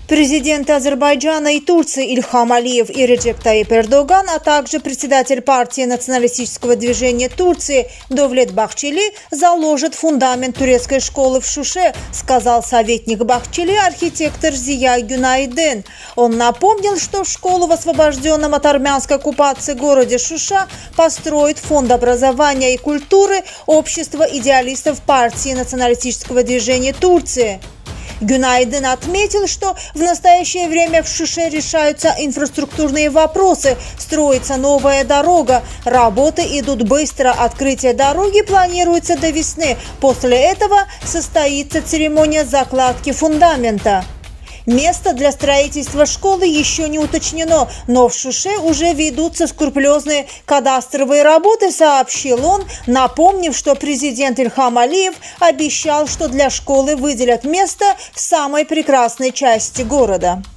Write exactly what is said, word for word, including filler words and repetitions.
Президенты Азербайджана и Турции Ильхам Алиев и Реджеп Таyyip Эрдоган, а также председатель партии националистического движения Турции Довлет Бахчели заложат фундамент турецкой школы в Шуше, сказал советник Бахчели, архитектор Зия Гюнайден. Он напомнил, что школу в освобожденном от армянской оккупации городе Шуша построит Фонд образования и культуры Общества идеалистов партии националистического движения Турции. Гюнайден отметил, что в настоящее время в Шуше решаются инфраструктурные вопросы, строится новая дорога, работы идут быстро, открытие дороги планируется до весны. После этого состоится церемония закладки фундамента. Место для строительства школы еще не уточнено, но в Шуше уже ведутся скрупулезные кадастровые работы, сообщил он, напомнив, что президент Ильхам Алиев обещал, что для школы выделят место в самой прекрасной части города.